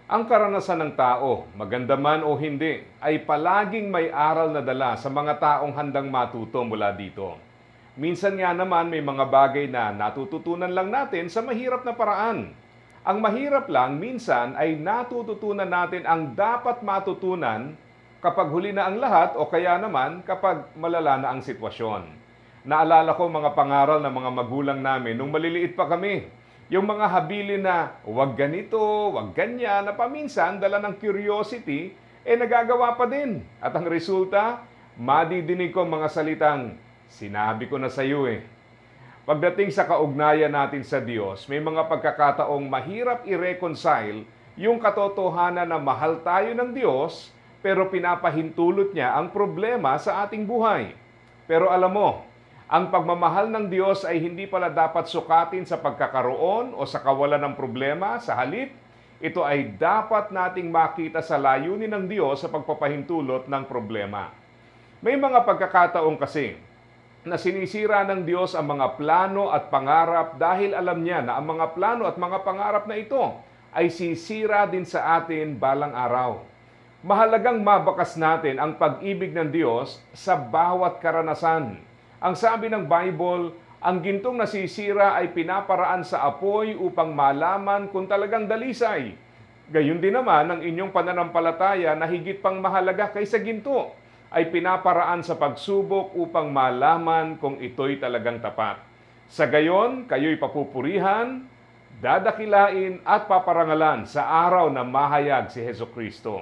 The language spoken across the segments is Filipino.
Ang karanasan ng tao, maganda man o hindi, ay palaging may aral na dala sa mga taong handang matuto mula dito. Minsan nga naman may mga bagay na natututunan lang natin sa mahirap na paraan. Ang mahirap lang minsan ay natututunan natin ang dapat matutunan kapag huli na ang lahat o kaya naman kapag malala na ang sitwasyon. Naalala ko mga pangaral ng mga magulang namin nung maliliit pa kami. Yung mga habilin na wag ganito, wag ganyan, na paminsan dala ng curiosity, nagagawa pa din. At ang resulta, madidinig ko mga salitang, sinabi ko na sa iyo eh. Pagdating sa kaugnayan natin sa Diyos, may mga pagkakataong mahirap i-reconcile yung katotohanan na mahal tayo ng Diyos, pero pinapahintulot niya ang problema sa ating buhay. Pero alam mo, ang pagmamahal ng Diyos ay hindi pala dapat sukatin sa pagkakaroon o sa kawalan ng problema. Sa halip, ito ay dapat nating makita sa layunin ng Diyos sa pagpapahintulot ng problema. May mga pagkakataon kasi na sinisira ng Diyos ang mga plano at pangarap dahil alam niya na ang mga plano at mga pangarap na ito ay sisira din sa atin balang araw. Mahalagang mabakas natin ang pag-ibig ng Diyos sa bawat karanasan. Ang sabi ng Bible, ang gintong nasisira ay pinaparaan sa apoy upang malaman kung talagang dalisay. Gayun din naman ang inyong pananampalataya na higit pang mahalaga kaysa ginto ay pinaparaan sa pagsubok upang malaman kung ito'y talagang tapat. Sa gayon, kayo'y papupurihan, dadakilain at paparangalan sa araw na mahayag si Hesukristo.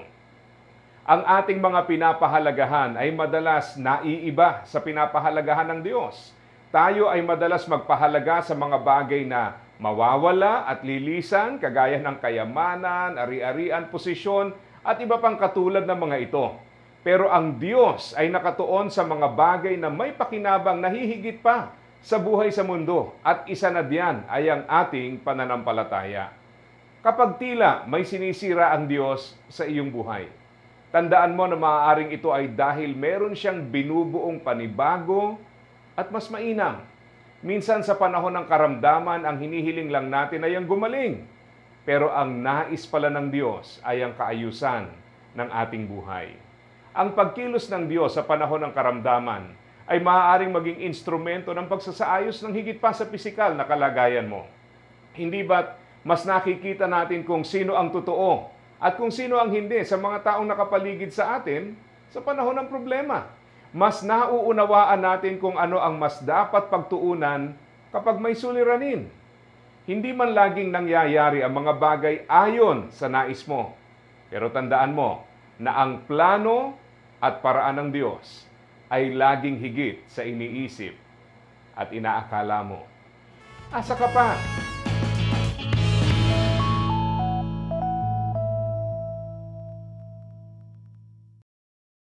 Ang ating mga pinapahalagahan ay madalas naiiba sa pinapahalagahan ng Diyos. Tayo ay madalas magpahalaga sa mga bagay na mawawala at lilisan, kagaya ng kayamanan, ari-arian, posisyon, at iba pang katulad ng mga ito. Pero ang Diyos ay nakatuon sa mga bagay na may pakinabang na hihigit pa sa buhay sa mundo, at isa na diyan ay ang ating pananampalataya. Kapag tila may sinisira ang Diyos sa iyong buhay, tandaan mo na maaaring ito ay dahil meron siyang binubuong panibago at mas mainam. Minsan sa panahon ng karamdaman, ang hinihiling lang natin ay ang gumaling. Pero ang nais pala ng Diyos ay ang kaayusan ng ating buhay. Ang pagkilos ng Diyos sa panahon ng karamdaman ay maaaring maging instrumento ng pagsasaayos ng higit pa sa pisikal na kalagayan mo. Hindi ba't mas nakikita natin kung sino ang totoo at kung sino ang hindi sa mga taong nakapaligid sa atin sa panahon ng problema? Mas nauunawaan natin kung ano ang mas dapat pagtuunan kapag may suliranin. Hindi man laging nangyayari ang mga bagay ayon sa nais mo. Pero tandaan mo na ang plano at paraan ng Diyos ay laging higit sa iniisip at inaakala mo. Asa ka pa?